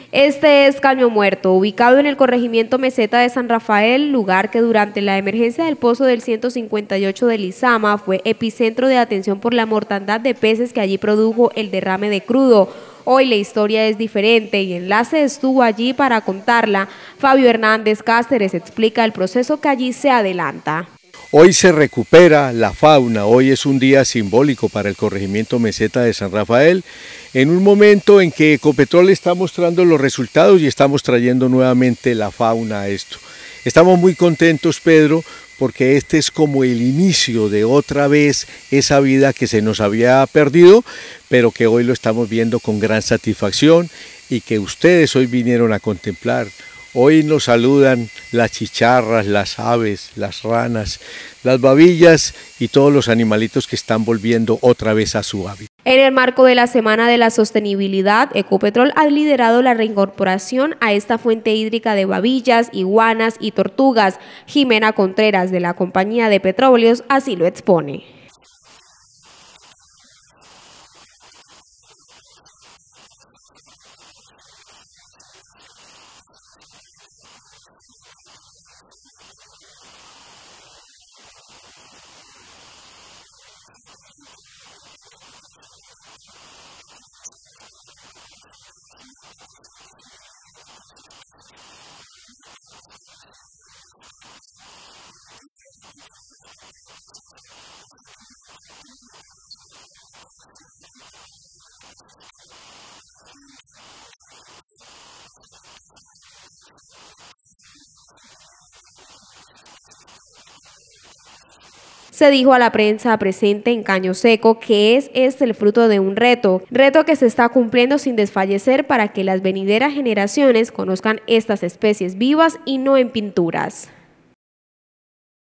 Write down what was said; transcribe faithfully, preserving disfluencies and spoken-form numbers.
Este es Caño Muerto, ubicado en el corregimiento Meseta de San Rafael, lugar que durante la emergencia del pozo del ciento cincuenta y ocho de Lizama fue epicentro de atención por la mortandad de peces que allí produjo el derrame de crudo. Hoy la historia es diferente y Enlace estuvo allí para contarla. Fabio Hernández Cáceres explica el proceso que allí se adelanta. Hoy se recupera la fauna, hoy es un día simbólico para el corregimiento Meseta de San Rafael, en un momento en que Ecopetrol está mostrando los resultados y estamos trayendo nuevamente la fauna a esto. Estamos muy contentos, Pedro, porque este es como el inicio de otra vez esa vida que se nos había perdido, pero que hoy lo estamos viendo con gran satisfacción y que ustedes hoy vinieron a contemplar. Hoy nos saludan las chicharras, las aves, las ranas, las babillas y todos los animalitos que están volviendo otra vez a su hábitat. En el marco de la Semana de la Sostenibilidad, Ecopetrol ha liderado la reincorporación a esta fuente hídrica de babillas, iguanas y tortugas. Jimena Contreras, de la Compañía de Petróleos, así lo expone. Se dijo a la prensa presente en Caño Seco que es este el fruto de un reto, reto que se está cumpliendo sin desfallecer para que las venideras generaciones conozcan estas especies vivas y no en pinturas.